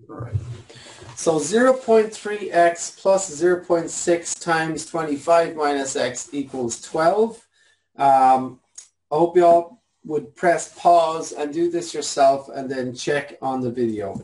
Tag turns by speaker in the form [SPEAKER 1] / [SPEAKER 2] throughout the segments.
[SPEAKER 1] All right. So 0.3x plus 0.6 times 25 minus x equals 12. I hope you all would press pause and do this yourself and then check on the video.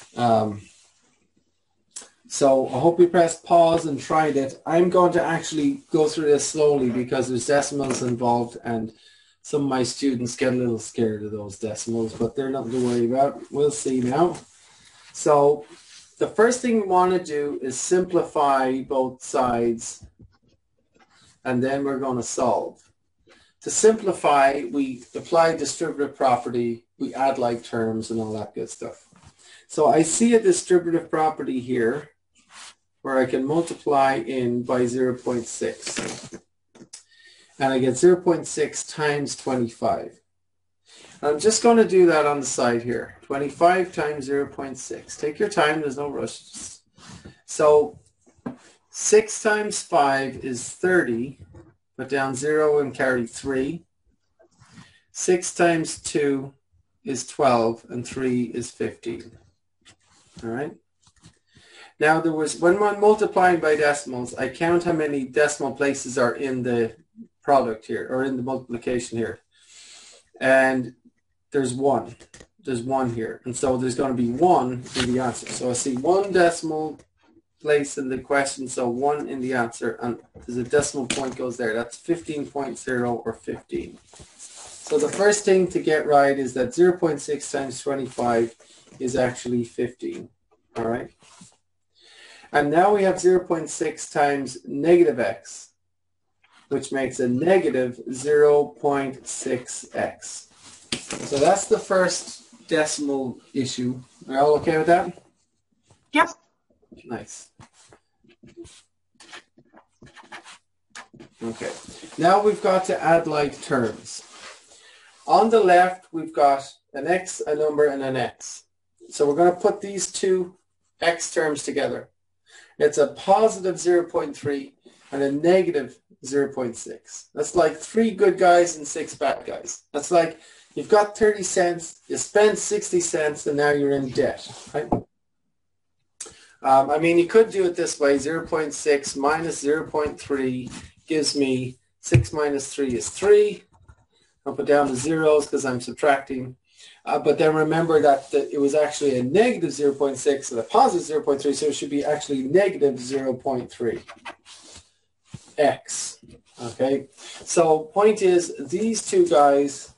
[SPEAKER 1] So I hope you pressed pause and tried it. I'm going to actually go through this slowly because there's decimals involved and some of my students get a little scared of those decimals, but they're nothing to worry about. We'll see now. So the first thing we want to do is simplify both sides, and then we're going to solve. To simplify, we apply distributive property, we add like terms and all that good stuff. So I see a distributive property here where I can multiply in by 0.6. And I get 0.6 times 25. I'm just going to do that on the side here. 25 times 0.6. Take your time, there's no rush. So 6 times 5 is 30. Put down 0 and carry 3. 6 times 2 is 12 and 3 is 15. All right. Now when I'm multiplying by decimals, I count how many decimal places are in the product here or in the multiplication here. And there's 1. There's 1 here. And so there's going to be 1 in the answer. So I see 1 decimal place in the question, so 1 in the answer, and there's a decimal point goes there. That's 15.0 or 15. So the first thing to get right is that 0.6 times 25 is actually 15. All right. And now we have 0.6 times negative x, which makes a negative 0.6x. So that's the first decimal issue. Are you all okay with that?
[SPEAKER 2] Yes.
[SPEAKER 1] Nice. Okay. Now we've got to add like terms. On the left, we've got an x, a number, and an x. So we're going to put these two x terms together. It's a positive 0.3 and a negative 0.6. That's like 3 good guys and 6 bad guys. That's like you've got 30 cents, you spend 60 cents, and now you're in debt, right? I mean, you could do it this way. 0.6 minus 0.3 gives me 6 minus 3 is 3. I'll put down the zeros because I'm subtracting. But then remember that it was actually a negative 0.6 and a positive 0.3, so it should be actually negative 0.3 x. Okay, so point is these two guys,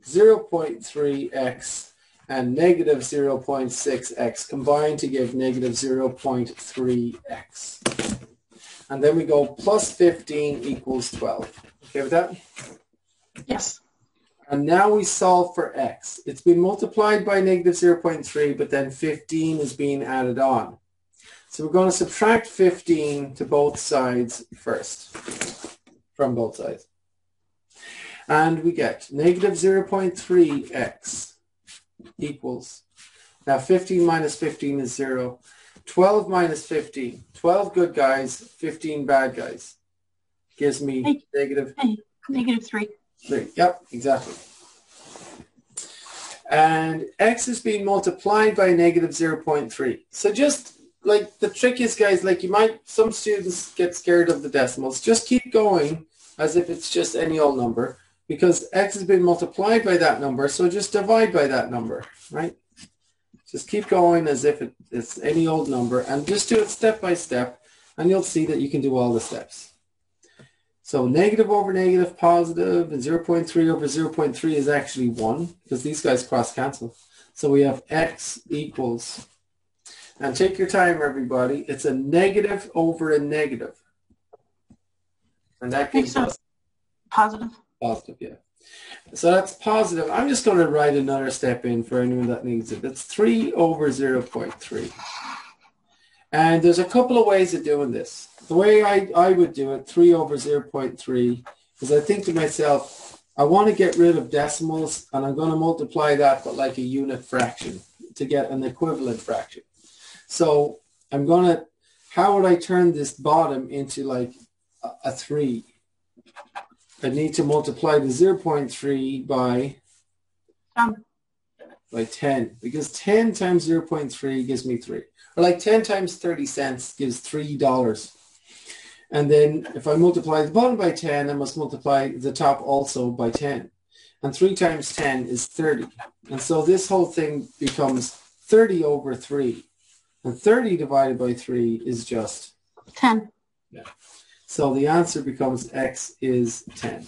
[SPEAKER 1] 0.3x and negative 0.6x combine to give negative 0.3x. And then we go plus 15 equals 12. Okay with that?
[SPEAKER 2] Yes.
[SPEAKER 1] And now we solve for x. It's been multiplied by negative 0.3, but then 15 is being added on. So we're going to subtract 15 to both sides first, from both sides. And we get negative 0.3x equals, now 15 minus 15 is 0. 12 minus 15, 12 good guys, 15 bad guys, gives me negative
[SPEAKER 2] 3.
[SPEAKER 1] 3. Yep, exactly. And x is being multiplied by negative 0.3. So just like the trickiest guys, like some students get scared of the decimals. Just keep going as if it's just any old number because x has been multiplied by that number. So just divide by that number, right? Just keep going as if it's any old number and just do it step by step and you'll see that you can do all the steps. So negative over negative, positive, and 0.3 over 0.3 is actually 1 because these guys cross cancel. So we have x equals, and take your time everybody, it's a negative over a negative. And that gives us
[SPEAKER 2] positive.
[SPEAKER 1] Positive, yeah. So that's positive. I'm just going to write another step in for anyone that needs it. It's 3 over 0.3. And there's a couple of ways of doing this. The way I would do it, 3 over 0.3, is I think to myself, I want to get rid of decimals, and I'm going to multiply that by like a unit fraction to get an equivalent fraction. So I'm going to, how would I turn this bottom into like a 3? I need to multiply the 0.3 by by 10, because 10 times 0.3 gives me 3. Or like 10 times 30 cents gives $3. And then if I multiply the bottom by 10, I must multiply the top also by 10. And 3 times 10 is 30. And so this whole thing becomes 30 over 3. And 30 divided by 3 is just
[SPEAKER 2] 10.
[SPEAKER 1] Yeah. So the answer becomes x is 10.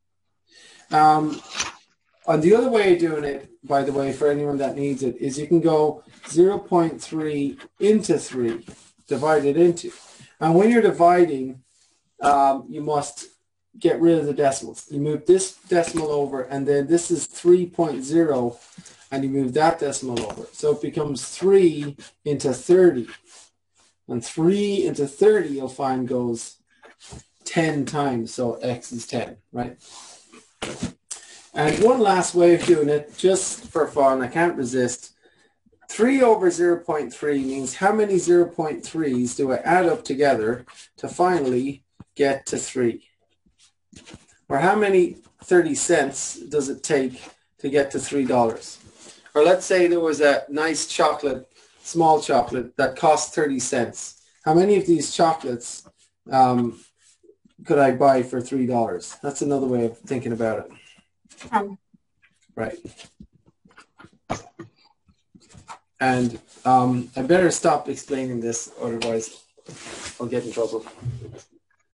[SPEAKER 1] On the other way of doing it, by the way, for anyone that needs it, is you can go 0.3 into 3, divide it into. And when you're dividing, you must get rid of the decimals. You move this decimal over, and then this is 3.0, and you move that decimal over. So it becomes 3 into 30. And 3 into 30, you'll find, goes 10 times. So x is 10, right? And one last way of doing it, just for fun, I can't resist. 3 over 0.3 means how many 0.3s do I add up together to finally get to 3? Or how many 30 cents does it take to get to $3? Or let's say there was a nice chocolate, small chocolate, that cost 30 cents. How many of these chocolates could I buy for $3? That's another way of thinking about it.
[SPEAKER 2] 10.
[SPEAKER 1] Right. And I better stop explaining this, otherwise I'll get in trouble.